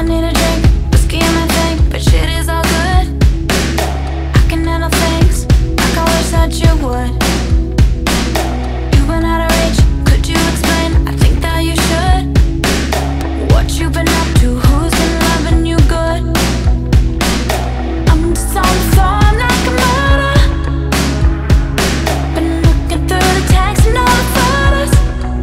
I need a drink, whiskey in my thing, but shit is all good. I can handle things like I wish that you would. You've been out of reach, could you explain? I think that you should. What you've been up to, who's been loving you good? I'm just on the floor, I'm like a murder. Been looking through the texts and all the photos,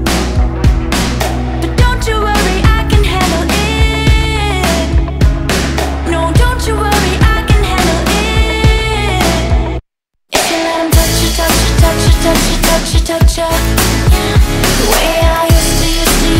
but don't you worry, I can handle it. No, don't you worry, I can handle it. If you let him touch you, touch you, touch you, touch you, touch you, touch you, the way I used to.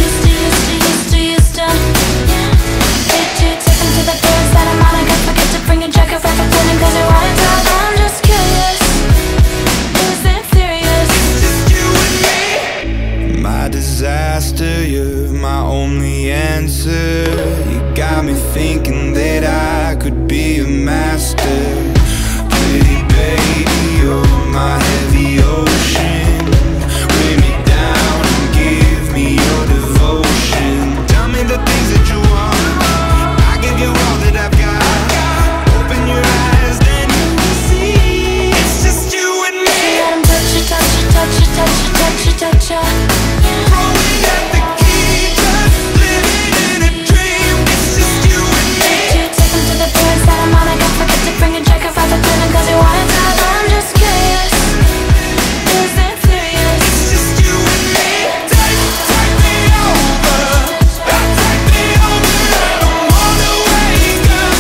Did you take him to the place that I'm on? I can't forget to bring a jacket for pretending, cause you're wanting to. I'm just curious, is it serious? It's just you and me. My disaster, you're my only answer. You got me thinking that I could be a master. Pretty baby, you're my heavy ocean. Weigh me down and give me your devotion. Tell me the things that you want, I give you all that I've got. Open your eyes, then you will see. It's just you and me. Let him touch you, touch you, touch you, touch you, touch you, touch you. Throwing at the key, just living in a dream. It's just you and me. Did you take him to the place that I'm on? I can't forget to bring a jacket for pretending, cause you're wanting to. I'm just curious, is it serious? It's just you and me. Take me over. Take me over. I don't wanna wake up.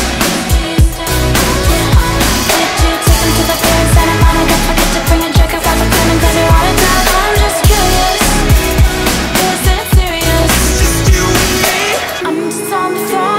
Did you take him to the place that I'm on? I can't forget to bring a jacket for pretending, cause you're wanting to. I'm just curious, is it serious? It's just you and me. I'm just on the floor,